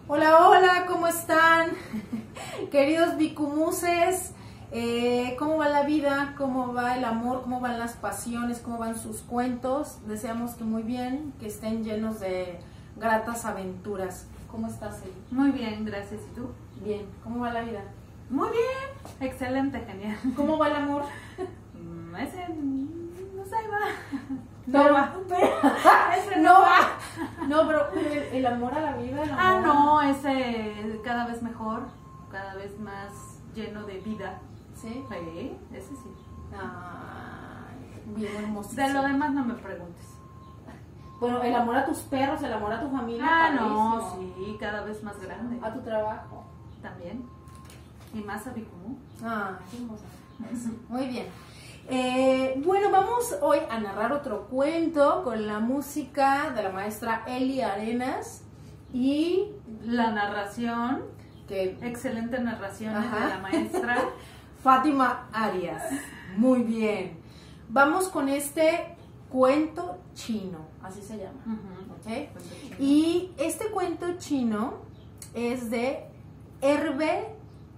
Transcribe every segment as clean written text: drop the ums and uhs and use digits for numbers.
Hola, hola, ¿cómo están? Queridos bicumuses, ¿cómo va la vida? ¿Cómo va el amor? ¿Cómo van las pasiones? ¿Cómo van sus cuentos? Deseamos que muy bien, que estén llenos de gratas aventuras. ¿Cómo estás, Eli? Muy bien, gracias. ¿Y tú? Bien, ¿cómo va la vida? Muy bien, excelente, genial. ¿Cómo va el amor? Ese, no sé, va. No va. Ese No va. No, pero el amor a la vida, el amor. Ah, no, ese cada vez mejor, cada vez más lleno de vida. ¿Sí? Sí, ese sí. Ay, bien hermoso. De lo demás no me preguntes. Bueno, el amor a tus perros, el amor a tu familia. Ah, no, padrísimo. sí, cada vez más grande. A tu trabajo. También. Y más a Bicumú. Ah, qué hermosa. Eso. Muy bien. Bueno, vamos hoy a narrar otro cuento con la música de la maestra Eli Arenas y La narración, que excelente narraciones Ajá. de la maestra. Fátima Arias. Muy bien. Vamos con este cuento chino, así se llama. Ujú. ¿Ok? Y este cuento chino es de Herbert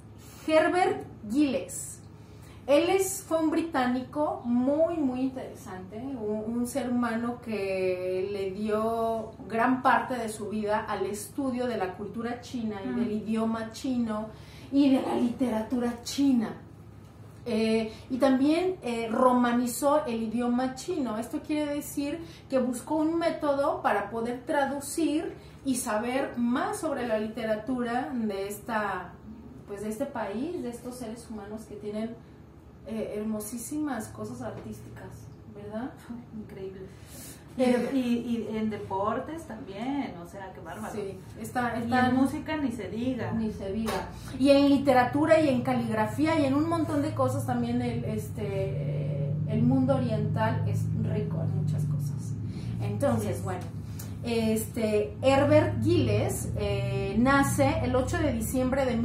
Giles. Él fue un británico muy, muy interesante, un ser humano que le dio gran parte de su vida al estudio de la cultura china y del idioma chino y de la literatura china. Y también romanizó el idioma chino. Esto quiere decir que buscó un método para poder traducir y saber más sobre la literatura de de este país, de estos seres humanos que tienen hermosísimas cosas artísticas, ¿verdad? Increíble. Y en deportes también, o sea, qué bárbaro. Sí, Y en música ni se diga. Ni se diga. Y en literatura y en caligrafía y en un montón de cosas también el mundo oriental es rico en muchas cosas. Entonces, Sí. bueno, Herbert Giles nace el 8 de diciembre de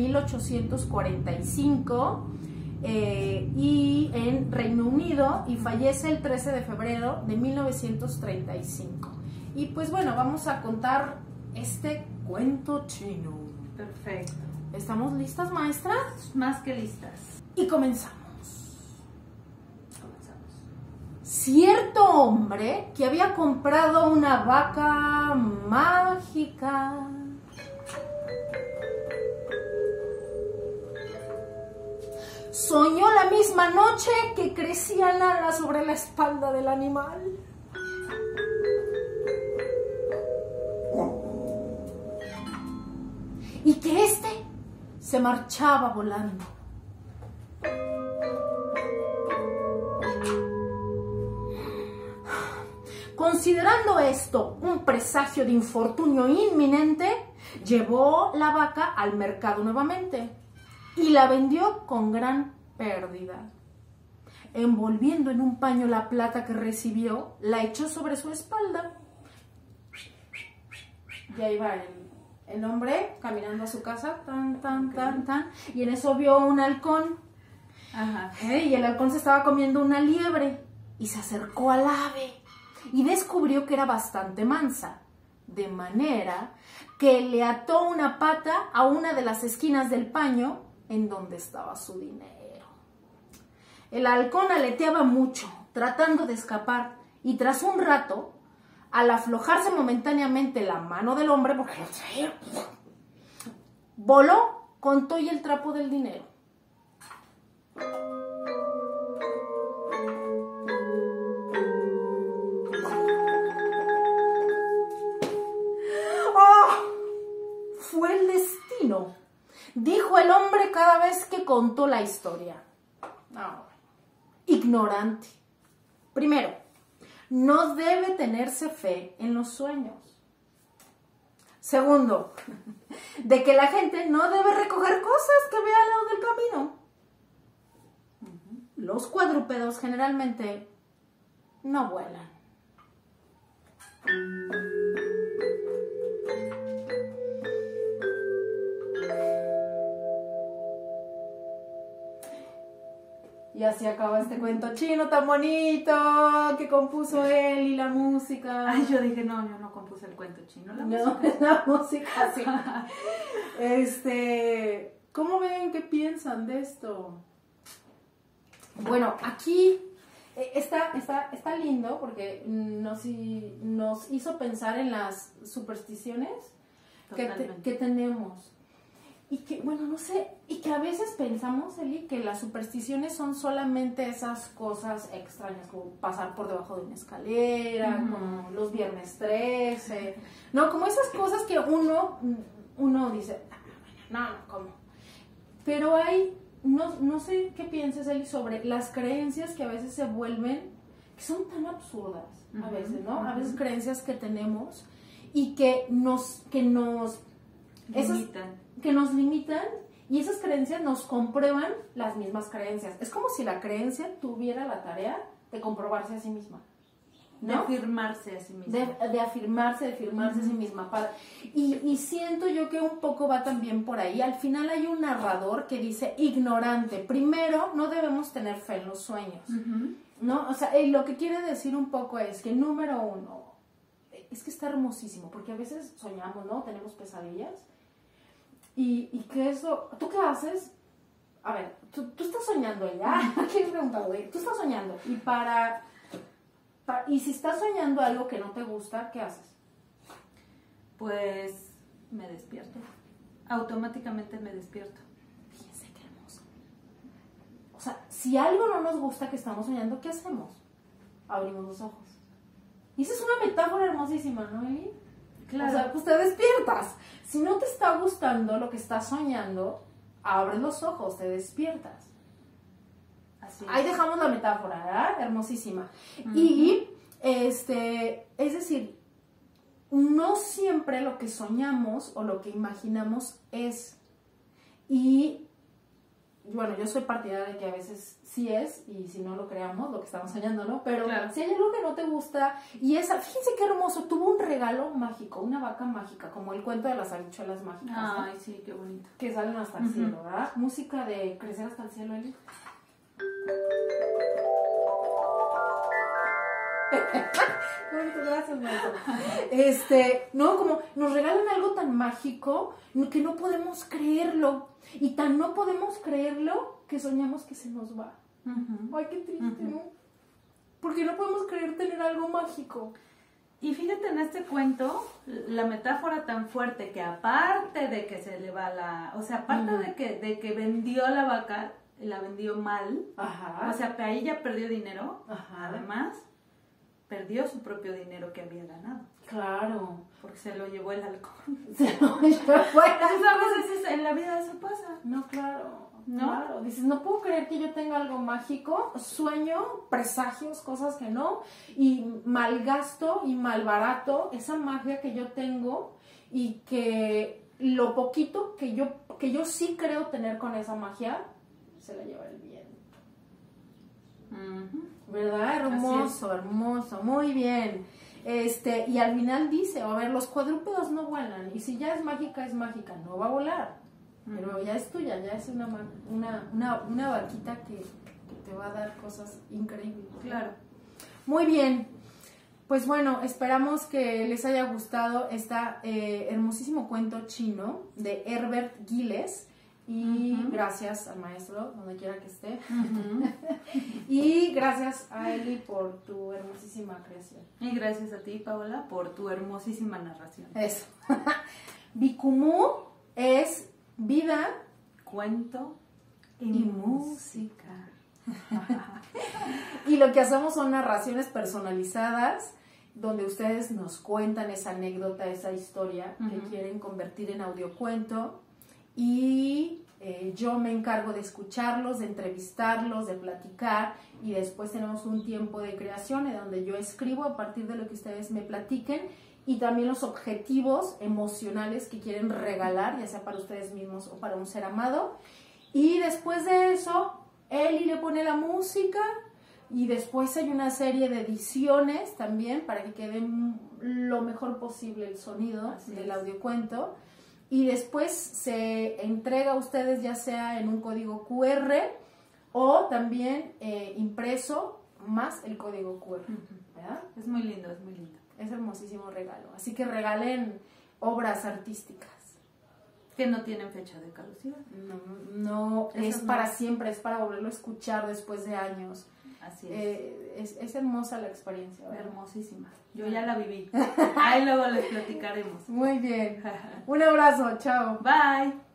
1845 y en Reino Unido y fallece el 13 de febrero de 1935. Y pues bueno, vamos a contar este cuento chino. Perfecto. ¿Estamos listas, maestras? Más que listas. Y comenzamos. Comenzamos. Cierto hombre que había comprado una vaca mágica soñó la misma noche que crecían alas sobre la espalda del animal. Y que éste se marchaba volando. Considerando esto un presagio de infortunio inminente, llevó la vaca al mercado nuevamente y la vendió con gran pérdida. Envolviendo en un paño la plata que recibió, la echó sobre su espalda. Y ahí va el hombre caminando a su casa, y en eso vio un halcón. Ajá. Y el halcón se estaba comiendo una liebre y se acercó al ave y descubrió que era bastante mansa, de manera que le ató una pata a una de las esquinas del paño en donde estaba su dinero. El halcón aleteaba mucho, tratando de escapar, y tras un rato, al aflojarse momentáneamente la mano del hombre, porque lo traía, voló con todo y el trapo del dinero. Fue el destino, dijo el hombre cada vez que contó la historia. Ignorante. Primero, no debe tenerse fe en los sueños. Segundo, de que la gente no debe recoger cosas que vea al lado del camino. Los cuadrúpedos generalmente no vuelan. Y así acaba este cuento chino tan bonito que compuso él y la música. Ay, yo dije, no, yo no compro compuso el cuento chino, la No, música. la música, sí. ¿Cómo ven? ¿Qué piensan de esto? Bueno, aquí está lindo porque nos hizo pensar en las supersticiones que tenemos. Y que, bueno, no sé, y que a veces pensamos, Eli, que las supersticiones son solamente esas cosas extrañas, como pasar por debajo de una escalera, como los viernes 13, no, como esas cosas que uno dice, no, ¿cómo? Pero hay, no sé qué piensas, Eli, sobre las creencias que a veces se vuelven, que son tan absurdas, a veces, ¿no? A veces creencias que tenemos y que nos limitan y esas creencias nos comprueban las mismas creencias. Es como si la creencia tuviera la tarea de comprobarse a sí misma, ¿no? De afirmarse a sí misma. De afirmarse a sí misma. Y siento yo que un poco va también por ahí. Al final hay un narrador que dice, ignorante, primero no debemos tener fe en los sueños, ¿no? O sea, lo que quiere decir un poco es que, número uno, es que está hermosísimo, porque a veces soñamos, ¿no? Tenemos pesadillas. Y que eso, ¿tú qué haces? A ver, tú estás soñando ya. ¿Qué he preguntado? Tú estás soñando. Y si estás soñando algo que no te gusta, ¿qué haces? Pues me despierto. Automáticamente me despierto. Fíjense qué hermoso. O sea, si algo no nos gusta que estamos soñando, ¿qué hacemos? Abrimos los ojos. Y esa es una metáfora hermosísima, ¿no, Eli? Claro. O sea, pues te despiertas. Si no te está gustando lo que estás soñando, abres los ojos, te despiertas. Así Ahí dejamos la metáfora, ¿verdad? Hermosísima. Y, es decir, no siempre lo que soñamos o lo que imaginamos es. Y, bueno, yo soy partidaria de que a veces sí es, y si no lo creamos, lo que estamos soñando, ¿no? Pero claro, si hay algo que no te gusta, y fíjense qué hermoso, tuvo un regalo mágico, una vaca mágica, como el cuento de las habichuelas mágicas, ¿no? Ay, sí, qué bonito. Que salen hasta el cielo, ¿verdad? Música de crecer hasta el cielo, Eli. Gracias, maestro. No, como nos regalan algo tan mágico que no podemos creerlo. Y tan no podemos creerlo que soñamos que se nos va. Ay, qué triste, ¿no? Porque no podemos creer tener algo mágico. Y fíjate en este cuento, la metáfora tan fuerte que aparte de que se le va o sea, aparte de que vendió la vaca, la vendió mal. Ajá. O sea, ahí ya perdió dinero. Ajá. Además, perdió su propio dinero que había ganado. Claro. Porque se lo llevó el alcohol. Se lo llevó el Entonces, a veces en la vida eso pasa. No, claro. ¿No? Claro. Dices, no puedo creer que yo tenga algo mágico. Sueño, presagios, cosas que no. Y malgasto y malbarato esa magia que yo tengo. Y que lo poquito que yo sí creo tener con esa magia, se la lleva el viento. ¿Verdad? Hermoso, hermoso. Muy bien. Y al final dice, a ver, los cuadrúpedos no vuelan. Y si ya es mágica, no va a volar. Pero ya es tuya, ya es una vaquita que te va a dar cosas increíbles. Claro. Muy bien. Pues bueno, esperamos que les haya gustado este hermosísimo cuento chino de Herbert Giles. Y gracias al maestro, donde quiera que esté. Y gracias a Eli por tu hermosísima creación. Y gracias a ti, Paola, por tu hermosísima narración. Eso. Bikumu es vida, cuento y música. Y lo que hacemos son narraciones personalizadas, donde ustedes nos cuentan esa anécdota, esa historia que quieren convertir en audiocuento. Y yo me encargo de escucharlos, de entrevistarlos, de platicar, y después tenemos un tiempo de creación en donde yo escribo a partir de lo que ustedes me platiquen, y también los objetivos emocionales que quieren regalar, ya sea para ustedes mismos o para un ser amado. Y después de eso, Eli le pone la música, y después hay una serie de ediciones también para que quede lo mejor posible el sonido del audiocuento. Y después se entrega a ustedes ya sea en un código QR o también impreso más el código QR. ¿Verdad? Es muy lindo, es muy lindo. es hermosísimo regalo. Así que regalen obras artísticas. Que no tienen fecha de caducidad. No, es para siempre, es para volverlo a escuchar después de años. Así es. Es hermosa la experiencia, ¿verdad? Hermosísima. Yo ya la viví. Ahí luego les platicaremos. Muy bien. Un abrazo, chao. Bye.